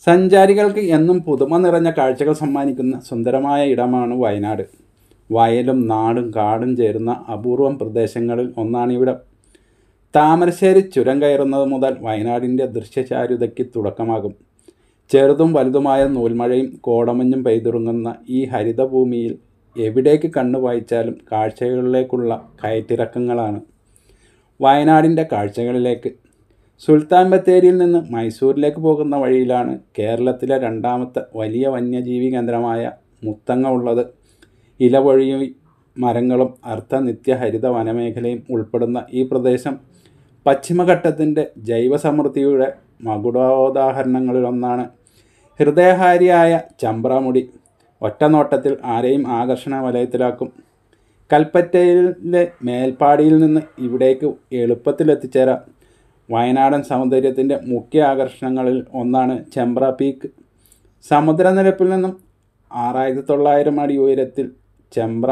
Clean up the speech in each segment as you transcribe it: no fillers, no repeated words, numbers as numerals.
സഞ്ചാരികൾക്ക് എന്നും പുതുമ നിറഞ്ഞ കാഴ്ചകൾ സമ്മാനിക്കുന്ന സുന്ദരമായ ഇടമാണ് വയനാട്. വയലും നാടും കാടും ചേരുന്ന അപൂർവം പ്രദേശങ്ങളിൽ ഒന്നാണിവിടം. താമരശ്ശേരി ചുരം കയറുന്നത് മുതൽ വയനാടിൻ്റെ ദൃശ്യചാരുതയ്ക്ക് തുടക്കമാകും. ചെറുതും വലുതുമായ നൂൽമഴയും കോടമഞ്ഞും പെയ്തുറങ്ങുന്ന ഈ ഹരിതഭൂമിയിൽ എവിടേക്ക് കണ്ണു വായിച്ചാലും കാഴ്ചകളിലേക്കുള്ള കയറ്റിറക്കങ്ങളാണ്. വയനാടിൻ്റെ കാഴ്ചകളിലേക്ക്. സുൽത്താൻ ബത്തേരിയിൽ നിന്ന് മൈസൂരിലേക്ക് പോകുന്ന വഴിയിലാണ് കേരളത്തിലെ രണ്ടാമത്തെ വലിയ വന്യജീവി കേന്ദ്രമായ മുത്തങ്ങ ഉള്ളത്. ഇലവൊഴിയും മരങ്ങളും അർദ്ധനിത്യഹരിത വനമേഖലയും ഉൾപ്പെടുന്ന ഈ പ്രദേശം പശ്ചിമഘട്ടത്തിൻ്റെ ജൈവസമൃദ്ധിയുടെ മകുടോദാഹരണങ്ങളിലൊന്നാണ്. ഹൃദയഹാരിയായ ചമ്പ്രാമുടി ഒറ്റനോട്ടത്തിൽ ആരെയും ആകർഷണ വലയത്തിലാക്കും. കൽപ്പറ്റയിലെ മേൽപ്പാടിയിൽ നിന്ന് ഇവിടേക്ക് എളുപ്പത്തിൽ എത്തിച്ചേരാം. വയനാടൻ സൗന്ദര്യത്തിൻ്റെ മുഖ്യ ആകർഷണങ്ങളിൽ ഒന്നാണ് ചെമ്പ്ര പീക്ക്. സമുദ്രനിരപ്പിൽ നിന്നും 6900 അടി ഉയരത്തിൽ ചെമ്പ്ര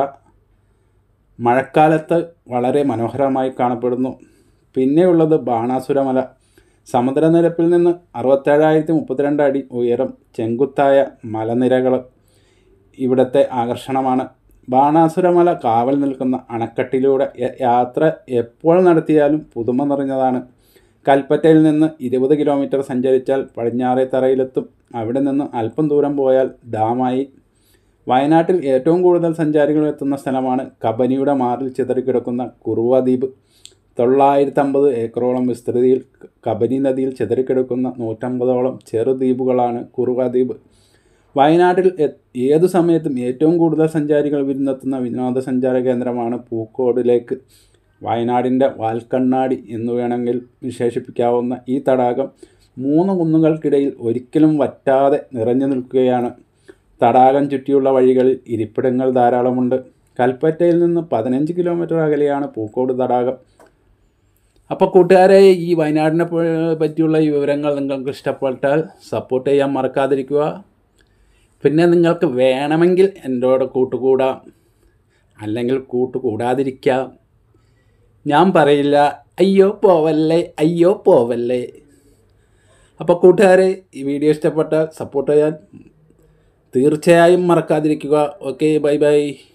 മഴക്കാലത്ത് വളരെ മനോഹരമായി കാണപ്പെടുന്നു. പിന്നെയുള്ളത് ബാണാസുര മല. സമുദ്രനിരപ്പിൽ നിന്ന് 67,032 അടി ഉയരം ചെങ്കുത്തായ മലനിരകൾ ഇവിടുത്തെ ആകർഷണമാണ്. ബാണാസുരമല കാവൽ നിൽക്കുന്ന അണക്കെട്ടിലൂടെ യാത്ര എപ്പോൾ നടത്തിയാലും പുതുമ നിറഞ്ഞതാണ്. കൽപ്പറ്റയിൽ നിന്ന് 20 കിലോമീറ്റർ സഞ്ചരിച്ചാൽ പടിഞ്ഞാറേത്തറയിലെത്തും. അവിടെ നിന്ന് അല്പം ദൂരം പോയാൽ ഡാമായി. വയനാട്ടിൽ ഏറ്റവും കൂടുതൽ സഞ്ചാരികൾ എത്തുന്ന സ്ഥലമാണ് കബനിയുടെ മാറിൽ ചിതറിക്കിടക്കുന്ന കുറുവ ദ്വീപ്. 950 ഏക്കറോളം വിസ്തൃതിയിൽ കബനി നദിയിൽ ചിതറിക്കിടക്കുന്ന 150ഓളം ചെറുദ്വീപുകളാണ് കുറുവ ദ്വീപ്. വയനാട്ടിൽ ഏതു സമയത്തും ഏറ്റവും കൂടുതൽ സഞ്ചാരികൾ വിരുന്നെത്തുന്ന വിനോദസഞ്ചാര കേന്ദ്രമാണ് പൂക്കോട് ലേക്ക്. വയനാടിൻ്റെ വാൽക്കണ്ണാടി എന്നു വേണമെങ്കിൽ വിശേഷിപ്പിക്കാവുന്ന ഈ തടാകം 3 കുന്നുകൾക്കിടയിൽ ഒരിക്കലും വറ്റാതെ നിറഞ്ഞു നിൽക്കുകയാണ്. തടാകം ചുറ്റിയുള്ള വഴികളിൽ ഇരിപ്പിടങ്ങൾ ധാരാളമുണ്ട്. കൽപ്പറ്റയിൽ നിന്ന് 15 കിലോമീറ്റർ അകലെയാണ് പൂക്കോട് തടാകം. അപ്പോൾ കൂട്ടുകാരെ, ഈ വയനാടിനെ പറ്റിയുള്ള ഈ വിവരങ്ങൾ നിങ്ങൾക്ക് ഇഷ്ടപ്പെട്ടാൽ സപ്പോർട്ട് ചെയ്യാൻ മറക്കാതിരിക്കുക. പിന്നെ നിങ്ങൾക്ക് വേണമെങ്കിൽ എന്നോട് കൂട്ടുകൂടാം, അല്ലെങ്കിൽ കൂട്ടുകൂടാതിരിക്കാം. ഞാൻ പറയില്ല അയ്യോ പോവല്ലേ, അയ്യോ പോവല്ലേ. അപ്പോൾ കൂട്ടുകാരെ, ഈ വീഡിയോ ഇഷ്ടപ്പെട്ടാൽ സപ്പോർട്ട് ചെയ്യാൻ തീർച്ചയായും മറക്കാതിരിക്കുക. Okay, bye by.